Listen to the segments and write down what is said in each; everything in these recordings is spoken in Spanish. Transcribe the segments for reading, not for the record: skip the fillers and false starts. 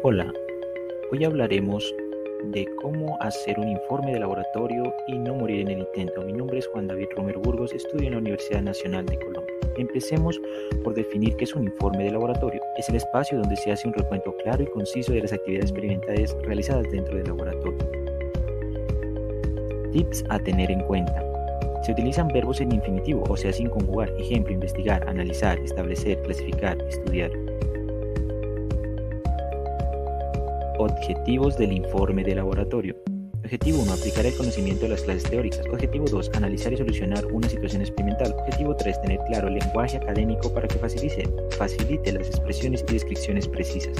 Hola, hoy hablaremos de cómo hacer un informe de laboratorio y no morir en el intento. Mi nombre es Juan David Romero Burgos, estudio en la Universidad Nacional de Colombia. Empecemos por definir qué es un informe de laboratorio. Es el espacio donde se hace un recuento claro y conciso de las actividades experimentales realizadas dentro del laboratorio. Tips a tener en cuenta. Se utilizan verbos en infinitivo, o sea, sin conjugar. Ejemplo, investigar, analizar, establecer, clasificar, estudiar. Objetivos del informe de laboratorio. Objetivo 1. Aplicar el conocimiento de las clases teóricas. Objetivo 2. Analizar y solucionar una situación experimental. Objetivo 3. Tener claro el lenguaje académico para que facilite las expresiones y descripciones precisas.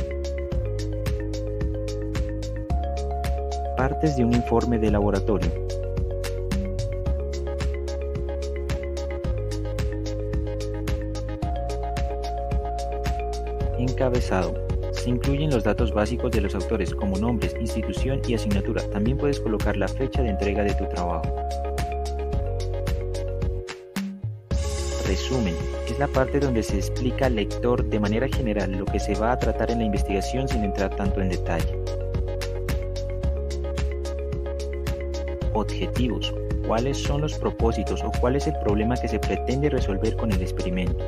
Partes de un informe de laboratorio. Encabezado. Se incluyen los datos básicos de los autores como nombres, institución y asignatura. También puedes colocar la fecha de entrega de tu trabajo. Resumen. Es la parte donde se explica al lector de manera general lo que se va a tratar en la investigación sin entrar tanto en detalle. Objetivos. ¿Cuáles son los propósitos o cuál es el problema que se pretende resolver con el experimento?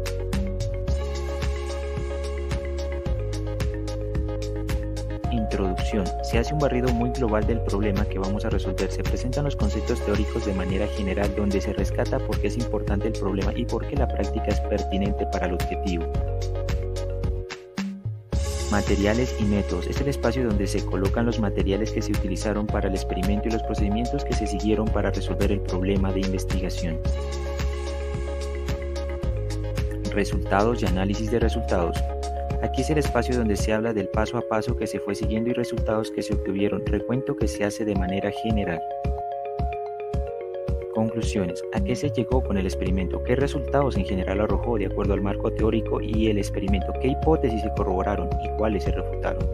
Introducción. Se hace un barrido muy global del problema que vamos a resolver. Se presentan los conceptos teóricos de manera general, donde se rescata por qué es importante el problema y por qué la práctica es pertinente para el objetivo. Materiales y métodos. Es el espacio donde se colocan los materiales que se utilizaron para el experimento y los procedimientos que se siguieron para resolver el problema de investigación. Resultados y análisis de resultados. Aquí es el espacio donde se habla del paso a paso que se fue siguiendo y resultados que se obtuvieron, recuento que se hace de manera general. Conclusiones. ¿A qué se llegó con el experimento? ¿Qué resultados en general arrojó de acuerdo al marco teórico y el experimento? ¿Qué hipótesis se corroboraron y cuáles se refutaron?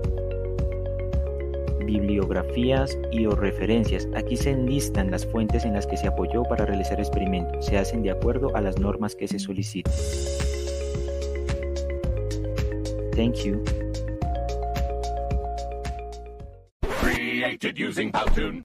Bibliografías y o referencias. Aquí se enlistan las fuentes en las que se apoyó para realizar el experimento. Se hacen de acuerdo a las normas que se solicitan. Thank you. Created using Powtoon.